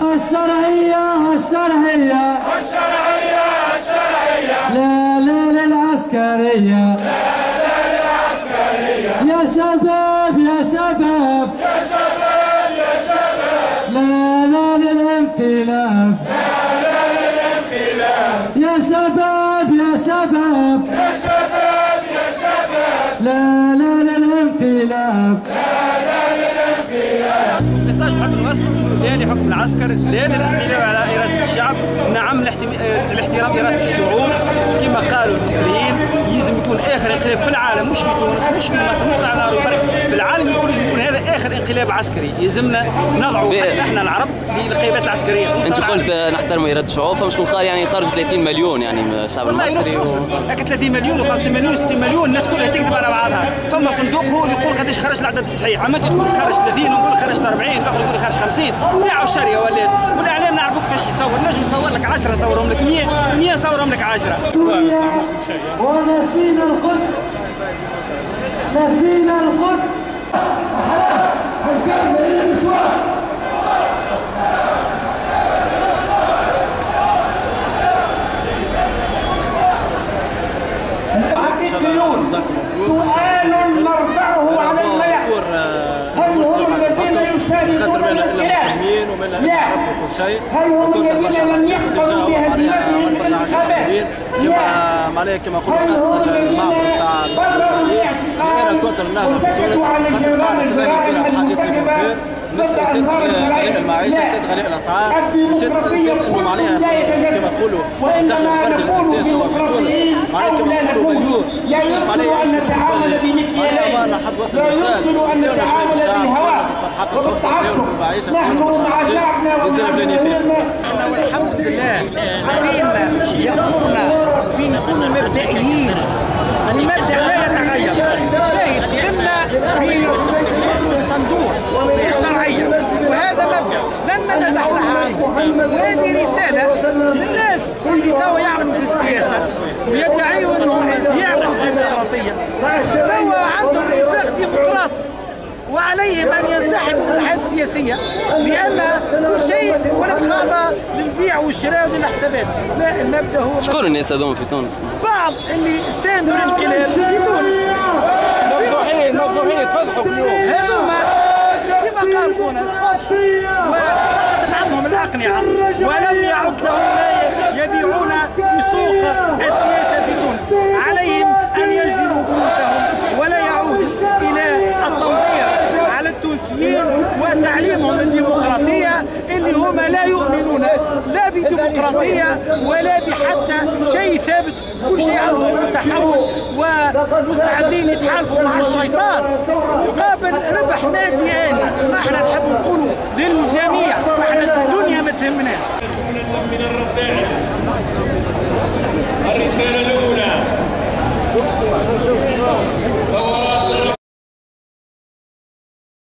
الشرعية الشرعية الشرعية الشرعية لا لا للعسكرية لا لا للعسكرية يا شباب يا شباب يا شباب يا شباب لا لا للانقلاب لا لا للانقلاب يا شباب يا شباب يا شباب يا شباب لا لا للانقلاب المساج حق نوصله انه ليالي حكم العسكر، ليالي الانقلاب على اراده الشعب، نعم الاحترام اراده الشعوب كما قالوا المصريين. لازم يكون اخر انقلاب في العالم، مش في تونس، مش في مصر، مش على العرب، في العالم الكل لازم يكون هذا اخر انقلاب عسكري. يلزمنا نضعوا احنا العرب للقيادات العسكريه. انت قلت نحترم اراده الشعوب، فمش كون قال يعني يخرجوا 30 مليون يعني الشعب المصري لكن 30 مليون و50 مليون و60 مليون الناس كلها تكذب على بعضها. فما صندوق هو اللي يقول قداش خرج العدد الصحيح، اما انت تقول خرج 30 ونقول خرج 40 الاخر يقول خرج 50. نبيعوا الشريه ولات، والاعلام نعرفوا كيفاش يصور. نجم نصور لك 10 نصورهم لك 100 نصورهم لك 10. ونسينا القدس، نسينا القدس. سؤال نرفعه على الملأ، هل هم الذين يساندون الانقلاب؟ لا، هل هم الذين لم يقبلوا بهزيمتهم في الانتخابات؟ لا، كما قلنا قص المعبر نتاع الاسرائيليين. انا كنت النهضه في تونس خاطر قاعده تلاقي فيها حاجات كثيره، نسيت غلاء المعيشه، نسيت غلاء الاسعار، نسيت انه معناها كما نقولوا الدخل الفردي للانسان توا في تونس معناها كما نقولوا مليون، مش معناها يعيش معناها ما نحب وصل مثال تلاقونا شويه بالشعب، حق الخبز، تلاقونا بالمعيشه، تلاقونا برشا حاجات يزال بلاني فيها. والحمد لله ديننا يأمرنا بنكون مبدئيين، المبدأ لا يتغير. باهي قدمنا بحكم الصندوق الشرعية، وهذا مبدأ لن نتزحزح عنه. وهذه رسالة للناس اللي توا يعملوا في السياسة ويدعيوا انهم يعملوا الديمقراطية. توا عندهم اتفاق ديمقراطي وعليهم ان ينسحبوا من الحياه السياسيه، لان كل شيء ونتخاضى للبيع والشراء وللحسابات. لا، المبدا هو شكون الناس هذوما في تونس؟ بعض اللي ساندوا الانقلاب في تونس مفضوحين تفضحوا كل يوم. هذوما كما قال خونا تفضحوا وسقطت عنهم الاقنعه ولم يعد لهم ما يبيعون في سوق السياسه في تونس. عليهم ان يلزموا بيوتهم ولا يعودوا الى التنظير على التونسيين وتعليمهم الديمقراطيه اللي هم لا يؤمنون لا بديمقراطيه ولا بحتى شيء ثابت. كل شيء عندهم متحول ومستعدين يتحالفوا مع الشيطان مقابل ربح مادي آني. ما احنا نحب نقولوا للجميع احنا الدنيا ما تهمناش.